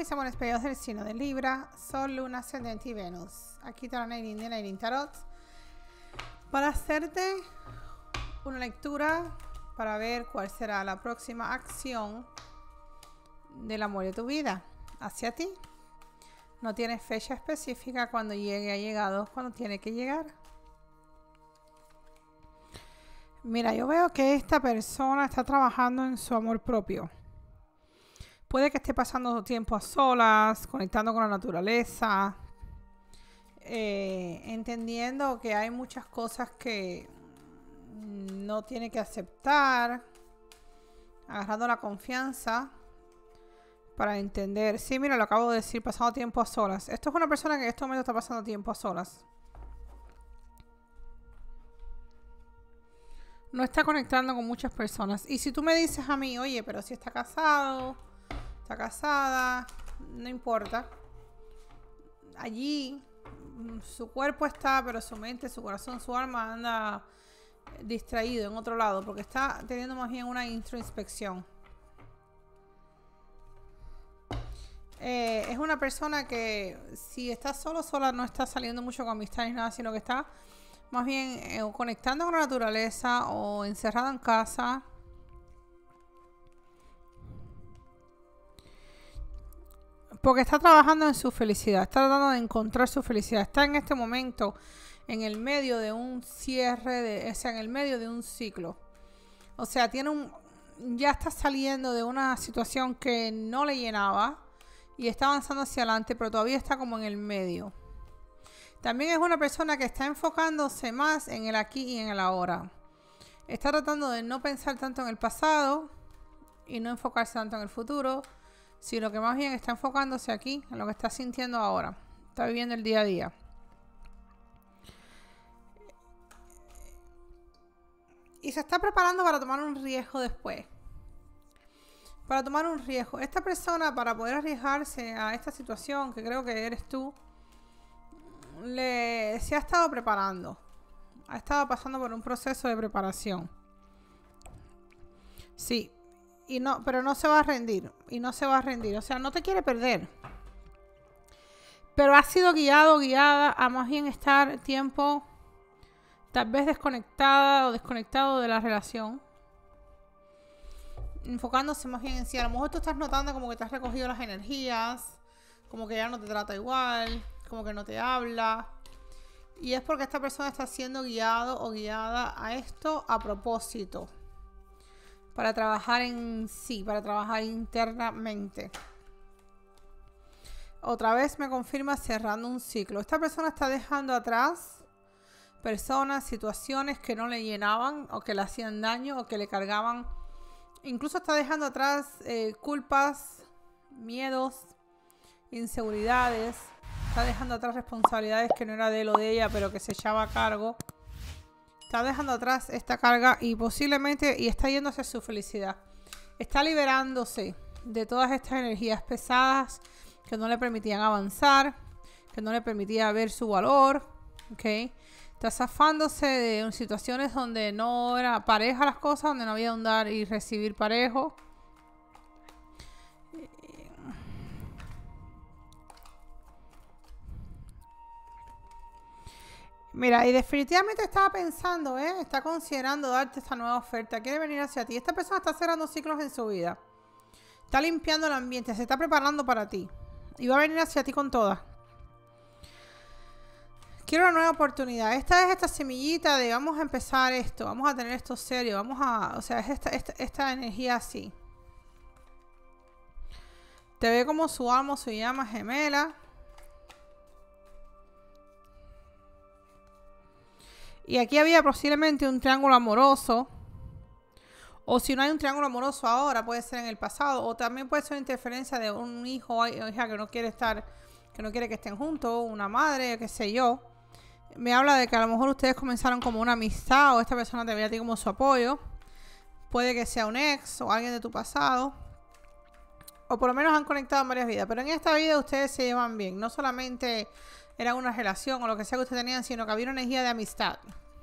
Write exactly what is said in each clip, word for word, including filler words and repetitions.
mis amores bellos del signo de Libra, Sol, Luna, Ascendente y Venus. Aquí te la Nailin de Nailin Tarot para hacerte una lectura para ver cuál será la próxima acción del amor de tu vida hacia ti. No tiene fecha específica, cuando llegue ha llegado, cuando tiene que llegar. Mira, yo veo que esta persona está trabajando en su amor propio. Puede que esté pasando tiempo a solas, conectando con la naturaleza, eh, entendiendo que hay muchas cosas que no tiene que aceptar, agarrando la confianza para entender. Sí, mira, lo acabo de decir, pasando tiempo a solas. Esto es una persona que en este momento está pasando tiempo a solas. No está conectando con muchas personas. Y si tú me dices a mí, oye, pero si está casado, está casada, no importa. Allí su cuerpo está, pero su mente, su corazón, su alma anda distraído en otro lado, porque está teniendo más bien una introspección. Eh, es una persona que si está solo, sola, no está saliendo mucho con amistades ni nada, sino que está más bien eh, conectando con la naturaleza o encerrada en casa. Porque está trabajando en su felicidad, está tratando de encontrar su felicidad. Está en este momento en el medio de un cierre, de, o sea, en el medio de un ciclo. O sea, tiene un, ya está saliendo de una situación que no le llenaba y está avanzando hacia adelante, pero todavía está como en el medio. También es una persona que está enfocándose más en el aquí y en el ahora. Está tratando de no pensar tanto en el pasado y no enfocarse tanto en el futuro, sino que más bien está enfocándose aquí, en lo que está sintiendo ahora. Está viviendo el día a día. Y se está preparando para tomar un riesgo después. Para tomar un riesgo. Esta persona, para poder arriesgarse a esta situación, que creo que eres tú, le, se ha estado preparando. Ha estado pasando por un proceso de preparación. Sí. Y no, pero no se va a rendir. Y no se va a rendir. O sea, no te quiere perder. Pero ha sido guiado, guiada a más bien estar tiempo tal vez desconectada o desconectado de la relación. Enfocándose más bien en sí. A lo mejor tú estás notando como que te has recogido las energías. Como que ya no te trata igual. Como que no te habla. Y es porque esta persona está siendo guiado o guiada a esto a propósito. Para trabajar en sí, para trabajar internamente. Otra vez me confirma cerrando un ciclo. Esta persona está dejando atrás personas, situaciones que no le llenaban o que le hacían daño o que le cargaban. Incluso está dejando atrás eh, culpas, miedos, inseguridades. Está dejando atrás responsabilidades que no era de él o de ella, pero que se echaba a cargo. Está dejando atrás esta carga y posiblemente y está yendo hacia su felicidad. Está liberándose de todas estas energías pesadas que no le permitían avanzar, que no le permitían ver su valor. ¿Okay? Está zafándose de situaciones donde no era pareja las cosas, donde no había un dar y recibir parejo. Mira, y definitivamente estaba pensando, ¿eh? Está considerando darte esta nueva oferta. Quiere venir hacia ti. Esta persona está cerrando ciclos en su vida. Está limpiando el ambiente. Se está preparando para ti. Y va a venir hacia ti con toda. Quiero una nueva oportunidad. Esta es esta semillita de vamos a empezar esto. Vamos a tener esto serio. Vamos a... O sea, es esta, esta, esta energía así. Te ve como su alma, su llama gemela. Y aquí había posiblemente un triángulo amoroso. O si no hay un triángulo amoroso ahora, puede ser en el pasado. O también puede ser una interferencia de un hijo o hija que no quiere estar, que no quiere que estén juntos. Una madre, qué sé yo. Me habla de que a lo mejor ustedes comenzaron como una amistad. O esta persona te ve a ti como su apoyo. Puede que sea un ex o alguien de tu pasado. O por lo menos han conectado en varias vidas. Pero en esta vida ustedes se llevan bien. No solamente era una relación o lo que sea que ustedes tenían, sino que había una energía de amistad.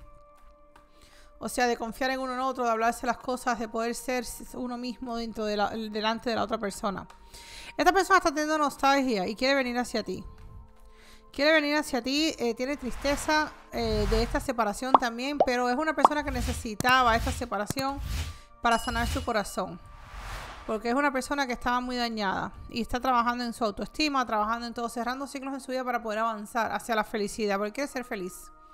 O sea, de confiar en uno en otro, de hablarse las cosas, de poder ser uno mismo dentro de la, delante de la otra persona. Esta persona está teniendo nostalgia y quiere venir hacia ti. Quiere venir hacia ti, eh, tiene tristeza eh, de esta separación también, pero es una persona que necesitaba esta separación para sanar su corazón. Porque es una persona que estaba muy dañada y está trabajando en su autoestima, trabajando en todo, cerrando ciclos en su vida para poder avanzar hacia la felicidad, porque quiere ser feliz.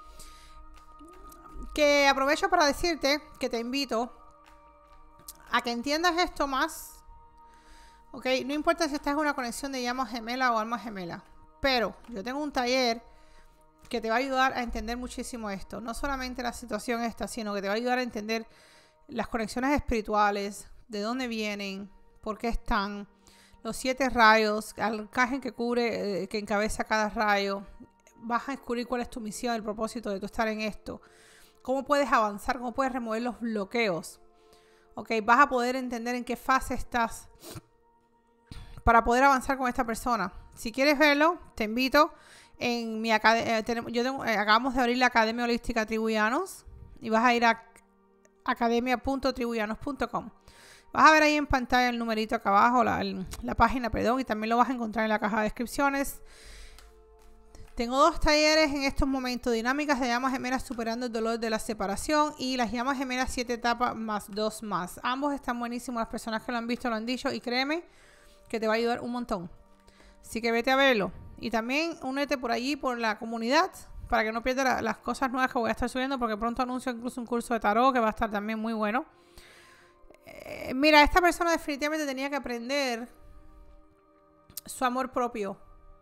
Que aprovecho para decirte que te invito a que entiendas esto más. Ok, no importa si estás en una conexión de llama gemela o alma gemela. Pero yo tengo un taller que te va a ayudar a entender muchísimo esto. No solamente la situación esta, sino que te va a ayudar a entender las conexiones espirituales, de dónde vienen, por qué están, los siete rayos, el arcángel que cubre, eh, que encabeza cada rayo. Vas a descubrir cuál es tu misión, el propósito de tu estar en esto. Cómo puedes avanzar, cómo puedes remover los bloqueos. Ok, vas a poder entender en qué fase estás para poder avanzar con esta persona. Si quieres verlo, te invito en mi academia. Eh, yo tengo, eh, acabamos de abrir la Academia Holística Tribuyanos y vas a ir a academia punto tribuyanos punto com. Vas a ver ahí en pantalla el numerito acá abajo, la, el, la página, perdón, y también lo vas a encontrar en la caja de descripciones. Tengo dos talleres en estos momentos, dinámicas de llamas gemelas superando el dolor de la separación y las llamas gemelas siete etapas más dos más. Ambos están buenísimos, las personas que lo han visto lo han dicho y créeme que te va a ayudar un montón. Así que vete a verlo. Y también únete por allí, por la comunidad, para que no pierdas la, las cosas nuevas que voy a estar subiendo, porque pronto anuncio incluso un curso de tarot que va a estar también muy bueno. Eh, mira, esta persona definitivamente tenía que aprender su amor propio.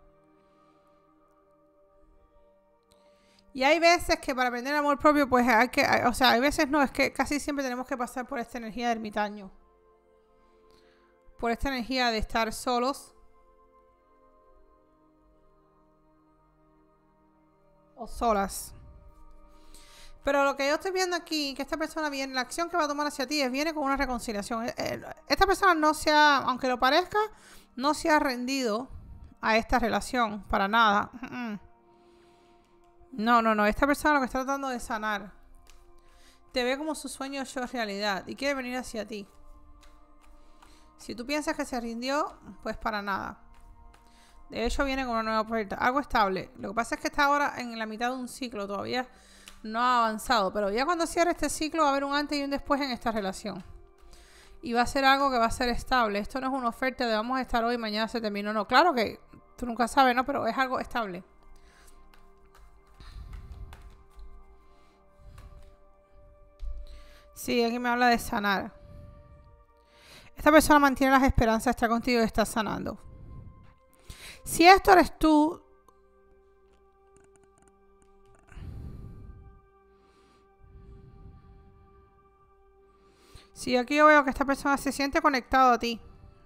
Y hay veces que para aprender amor propio, pues hay que, o sea, hay veces no, es que casi siempre tenemos que pasar por esta energía de ermitaño. Por esta energía de estar solos. O solas. Pero lo que yo estoy viendo aquí, que esta persona viene, la acción que va a tomar hacia ti es, viene con una reconciliación. Esta persona no se ha, aunque lo parezca, no se ha rendido a esta relación, para nada. No, no, no, esta persona lo que está tratando de sanar, te ve como su sueño hecho realidad y quiere venir hacia ti. Si tú piensas que se rindió, pues para nada. De hecho viene con una nueva oferta, algo estable. Lo que pasa es que está ahora en la mitad de un ciclo, todavía no ha avanzado, pero ya cuando cierre este ciclo va a haber un antes y un después en esta relación. Y va a ser algo que va a ser estable. Esto no es una oferta de vamos a estar hoy, mañana se terminó. No, claro que tú nunca sabes, ¿no? Pero es algo estable. Sí, aquí me habla de sanar. Esta persona mantiene las esperanzas, está contigo y está sanando. Si esto eres tú, sí, aquí yo veo que esta persona se siente conectado a ti.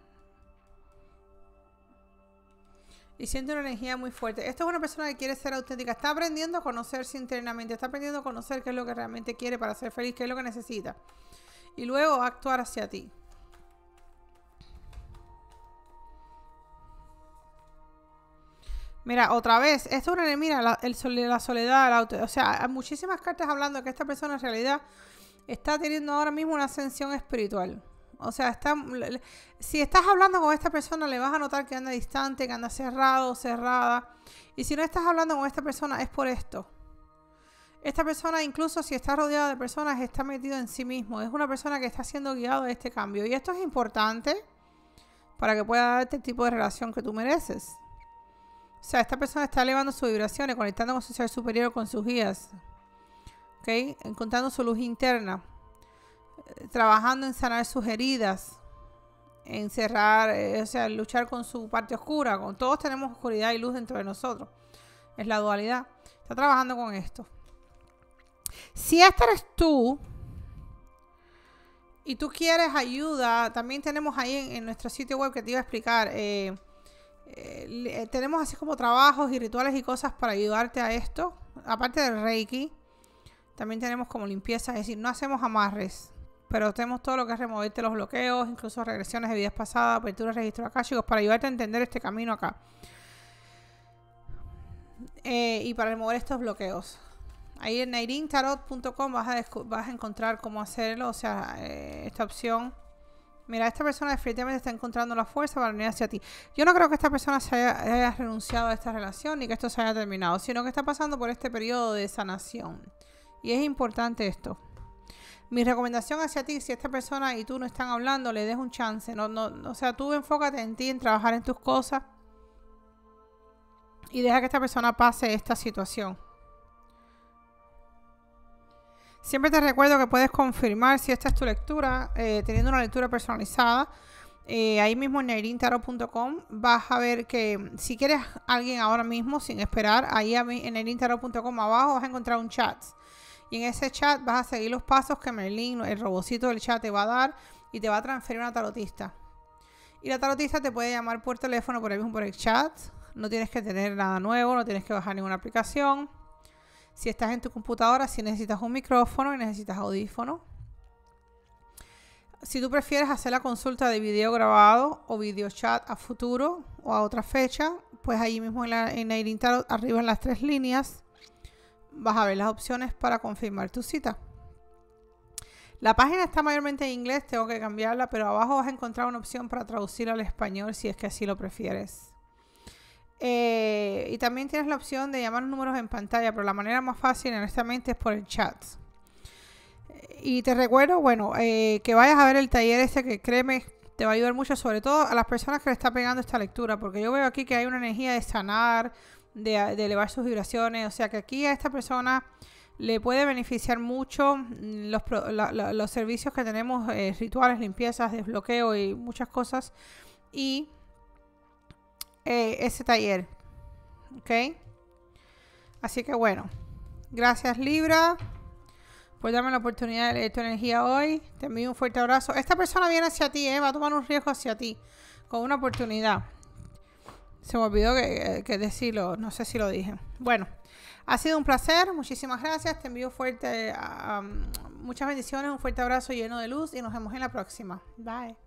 Y siente una energía muy fuerte. Esta es una persona que quiere ser auténtica. Está aprendiendo a conocerse internamente. Está aprendiendo a conocer qué es lo que realmente quiere para ser feliz, qué es lo que necesita. Y luego actuar hacia ti. Mira, otra vez, esto es una, mira, la, el, la soledad, la auto, o sea, hay muchísimas cartas hablando de que esta persona en realidad está teniendo ahora mismo una ascensión espiritual. O sea, está, si estás hablando con esta persona, le vas a notar que anda distante, que anda cerrado, cerrada. Y si no estás hablando con esta persona, es por esto. Esta persona, incluso si está rodeada de personas, está metido en sí mismo. Es una persona que está siendo guiado a este cambio. Y esto es importante para que pueda darte el tipo de relación que tú mereces. O sea, esta persona está elevando sus vibraciones, conectando con su ser superior, con sus guías. ¿Ok? Encontrando su luz interna. Trabajando en sanar sus heridas. En cerrar, eh, o sea, luchar con su parte oscura. Con, todos tenemos oscuridad y luz dentro de nosotros. Es la dualidad. Está trabajando con esto. Si esta eres tú y tú quieres ayuda, también tenemos ahí en, en nuestro sitio web que te iba a explicar. Eh, Eh, tenemos así como trabajos y rituales y cosas para ayudarte a esto. Aparte del Reiki, también tenemos como limpieza, es decir, no hacemos amarres, pero tenemos todo lo que es removerte los bloqueos, incluso regresiones de vidas pasadas, apertura de registros akáshicos, para ayudarte a entender este camino acá. Eh, y para remover estos bloqueos. Ahí en nairin tarot punto com vas a, vas a encontrar cómo hacerlo, o sea, eh, esta opción Mira, esta persona definitivamente está encontrando la fuerza para venir hacia ti. Yo no creo que esta persona se haya, haya renunciado a esta relación ni que esto se haya terminado, sino que está pasando por este periodo de sanación. Y es importante esto. Mi recomendación hacia ti, si esta persona y tú no están hablando, le des un chance. No, no, o sea, tú enfócate en ti, en trabajar en tus cosas y deja que esta persona pase esta situación. Siempre te recuerdo que puedes confirmar si esta es tu lectura, eh, teniendo una lectura personalizada. Eh, ahí mismo en neirin tarot punto com vas a ver que si quieres a alguien ahora mismo, sin esperar, ahí en neirin tarot punto com abajo vas a encontrar un chat. Y en ese chat vas a seguir los pasos que Merlin, el robocito del chat, te va a dar y te va a transferir una tarotista. Y la tarotista te puede llamar por teléfono, por el mismo por el chat. No tienes que tener nada nuevo, no tienes que bajar ninguna aplicación. Si estás en tu computadora, si necesitas un micrófono y necesitas audífono. Si tú prefieres hacer la consulta de video grabado o video chat a futuro o a otra fecha, pues ahí mismo en, la, en Neirin Tarot, arriba en las tres líneas, vas a ver las opciones para confirmar tu cita. La página está mayormente en inglés, tengo que cambiarla, pero abajo vas a encontrar una opción para traducirla al español si es que así lo prefieres. Eh, y también tienes la opción de llamar los números en pantalla, pero la manera más fácil, honestamente, es por el chat. Y te recuerdo, bueno, eh, que vayas a ver el taller este, que créeme, te va a ayudar mucho, sobre todo a las personas que le está pegando esta lectura, porque yo veo aquí que hay una energía de sanar, de, de elevar sus vibraciones, o sea que aquí a esta persona le puede beneficiar mucho los, la, la, los servicios que tenemos, eh, rituales, limpiezas, desbloqueo y muchas cosas, y Eh, ese taller, ok. Así que bueno, gracias Libra por darme la oportunidad de leer tu energía hoy. Te envío un fuerte abrazo. Esta persona viene hacia ti, eh, va a tomar un riesgo hacia ti con una oportunidad. Se me olvidó que, que decirlo, no sé si lo dije. Bueno, ha sido un placer, muchísimas gracias. Te envío fuerte, um, muchas bendiciones, un fuerte abrazo lleno de luz y nos vemos en la próxima. Bye.